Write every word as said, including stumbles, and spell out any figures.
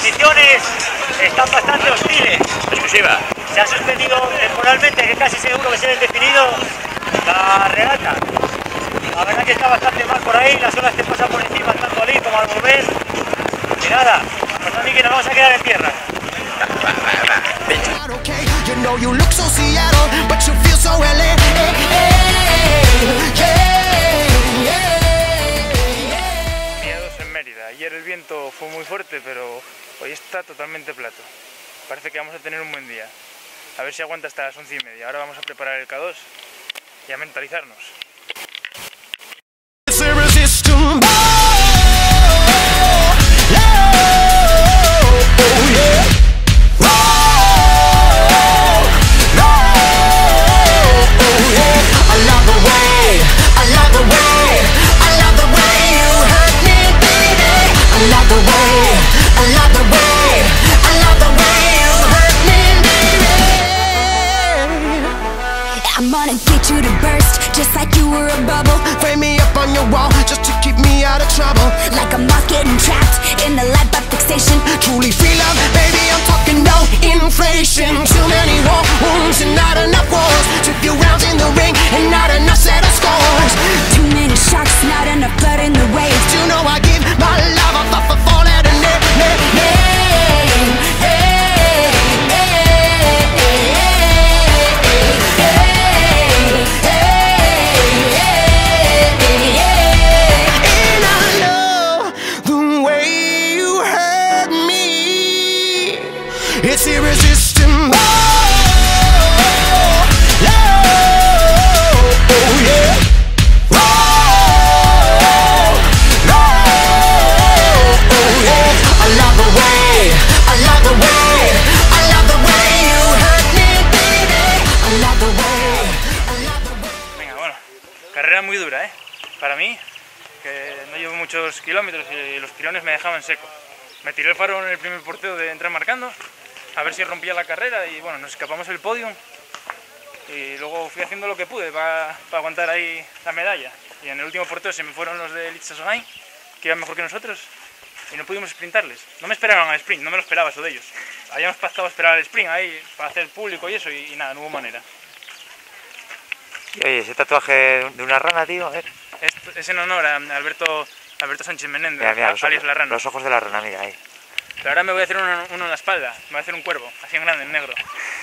condiciones están bastante hostiles. Exclusiva. Se ha suspendido temporalmente, que casi seguro que se ha indefinido la regata. La verdad que está bastante mal por ahí, las olas te pasan por encima tanto al ir como al volver. Y nada, pues a mí que nos vamos a quedar en tierra. Miedos en Mérida. Ayer el viento fue muy fuerte, pero hoy está totalmente plato. Parece que vamos a tener un buen día. A ver si aguanta hasta las once y media. Ahora vamos a preparar el K dos y a mentalizarnos. I'm gonna get you to burst, just like you were a bubble. Frame me up on your wall, just to keep me out of trouble. Like a moth getting trapped in the light by fixation. Truly free love, baby, I'm talking no inflation. Too many war wounds and not enough wars. Took few rounds in the ring and not enough set of scores. Too many sharks, not enough blood in the waves. You know I give my love a fuck for four letter name, name, name, name. It's irresistible. Oh, oh, oh, yeah. Oh, oh, oh, yeah. I love the way, I love the way, I love the way you hurt me, baby. I love the way, I love the way. Venga, bueno, carrera muy dura, ¿eh? Para mí, que no llevo muchos kilómetros y los tirones me dejaban seco. Me tiré el faro en el primer porteo de entrar marcando, a ver si rompía la carrera y bueno, nos escapamos el podio y luego fui haciendo lo que pude para pa aguantar ahí la medalla. Y en el último porteo se me fueron los de Liechtenstein, que iban mejor que nosotros, y no pudimos sprintarles. No me esperaban al sprint, no me lo esperaba eso de ellos. Habíamos pactado esperar al sprint ahí para hacer público y eso, y, y nada, no hubo manera. Y oye, ese tatuaje de una rana, tío, a ver. Esto es en honor a Alberto, Alberto Sánchez Menéndez, Mira, mira, los alias ojos, La Rana. los ojos de la rana, mira ahí. Pero ahora me voy a hacer uno, uno en la espalda, me voy a hacer un cuervo, así en grande, en negro.